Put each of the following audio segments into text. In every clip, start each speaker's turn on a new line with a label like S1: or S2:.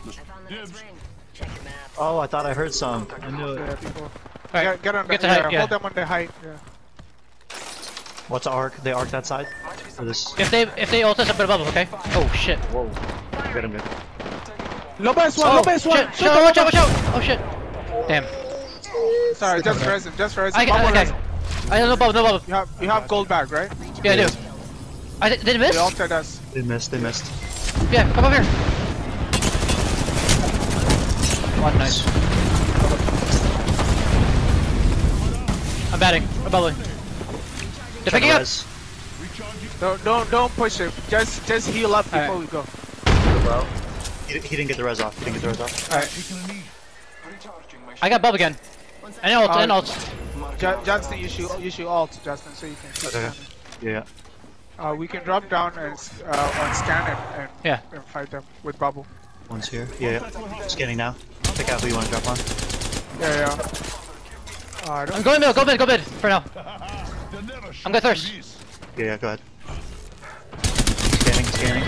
S1: Oh, I thought I heard some. I knew it.
S2: Yeah, people.
S3: Alright,
S2: Get on the
S3: get the height, yeah.
S2: Hold them on the height. Yeah.
S1: What's the arc? They arc that side? Or this?
S3: If they ult us up in a bubble, okay? Oh shit.
S1: Whoa. Get him.
S2: Lopez one, Lopez one!
S3: Shit. Watch out, watch out! Oh shit. Damn.
S2: Sorry, just resin, just resin.
S3: I have no bubble, no bubble.
S2: You have gold bag, right?
S3: Yeah, I do. Did it miss?
S2: They ulted us.
S1: They missed.
S3: Yeah, come over here. One, nice. I'm batting. I'm bubbling. They're picking up.
S2: Don't push it. Just heal up before we go.
S1: Bro. He didn't get the res off.
S2: Alright.
S3: I got bubble again. And ult.
S2: Justin, you shoot alt, Justin, so you can keep
S1: Okay.
S2: scanning.
S1: Yeah.
S2: We can drop down and scan it and fight them with bubble.
S1: One's here. Yeah. Scanning now. Pick out who you want to drop on.
S2: Yeah.
S3: I'm going mid, go mid for now. I'm going thirst.
S1: Yeah, go ahead. Scanning.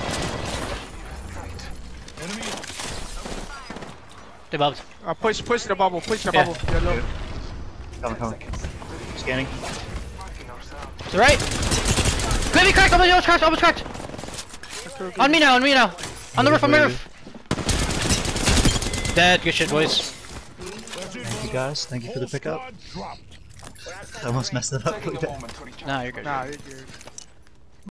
S3: They bubbed.
S2: Push the bubble, bubble. You're low.
S1: Coming. Scanning.
S3: To the right. Maybe cracked, almost cracked. On me now. On the roof, Dead, good shit, boys.
S1: Thank you guys, thank you for the pickup. I almost messed it up really bad.
S3: Nah, you're good.
S2: Nah, you're good.